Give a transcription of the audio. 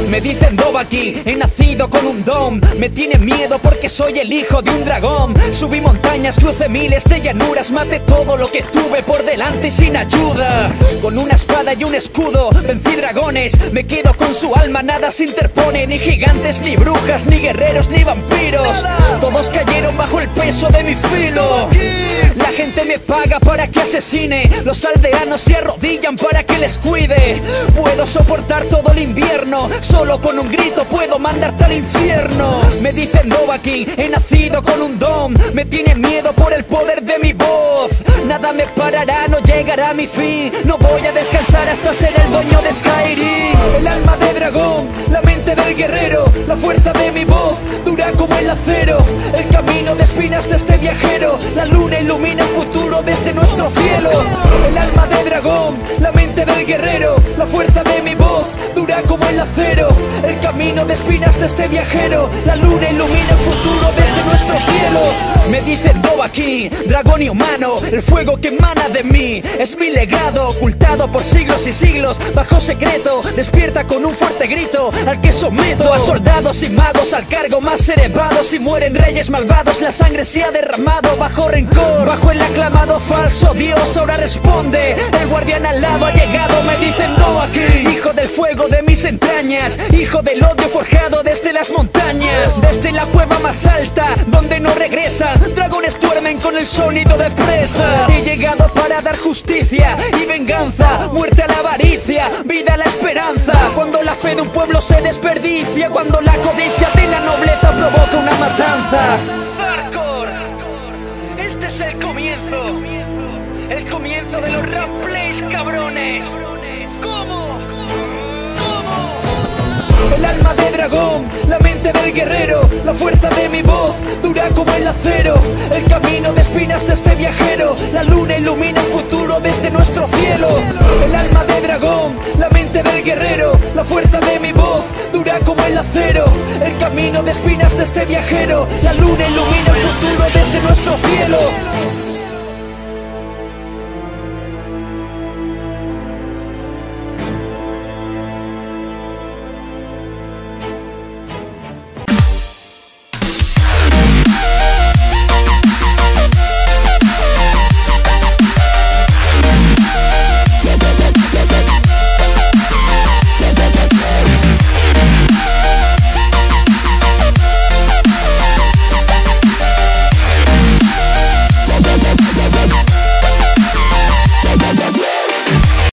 Me dicen Dovahkiin, he nacido con un don. Me tiene miedo porque soy el hijo de un dragón. Subí montañas, crucé miles de llanuras, maté todo lo que tuve por delante sin ayuda. Con una espada y un escudo vencí dragones. Me quedo con su alma, nada se interpone. Ni gigantes, ni brujas, ni guerreros, ni vampiros. Todos cayeron bajo el peso de mi filo. La gente me paga para que asesine. Los aldeanos se arrodillan para que les cuide. Puedo soportar todo el invierno, solo con un grito puedo mandarte al infierno. Me dicen Dovahkiin, he nacido con un don. Me tienen miedo por el poder de mi voz. Nada me parará, no llegará a mi fin. No voy a descansar hasta ser el dueño de Skyrim. El alma de dragón, la mente del guerrero, la fuerza de mi voz, dura como el acero. El camino de espinas de este viajero, la luna ilumina el futuro desde nuestro cielo. El alma de dragón, la mente del guerrero, la fuerza de mi voz, dura como el acero. El camino de espinas de este viajero, la luna ilumina el futuro desde nuestro cielo. Me dicen Dovahkiin, dragón y humano, el fuego que emana de mí es mi legado, ocultado por siglos y siglos, bajo secreto, despierta con un fuerte grito al que someto. A soldados y magos al cargo más elevado, si mueren reyes malvados la sangre se ha derramado bajo rencor, bajo el aclamado falso Dios ahora responde. El guardián al lado ha llegado, me dicen Dovahkiin, hijo del fuego de mis entrañas, hijo del odio forjado desde las montañas, desde la cueva más alta donde no regresan, dragones duermen con el sonido de presas. He llegado para dar justicia y venganza, muerte a la avaricia, vida a la esperanza. Cuando la fe de un pueblo se desperdicia, cuando la codicia de la nobleza provoca una matanza. Hardcore, este es el comienzo de los rap plays, cabrones. ¿Cómo? El alma de dragón, la mente del guerrero, la fuerza de mi voz, dura como el acero. El camino de espinas de este viajero, la luna ilumina el futuro desde nuestro cielo. El alma de dragón, la mente del guerrero, la fuerza de mi voz, dura como el acero. El camino de espinas de este viajero, la luna ilumina el futuro desde nuestro cielo.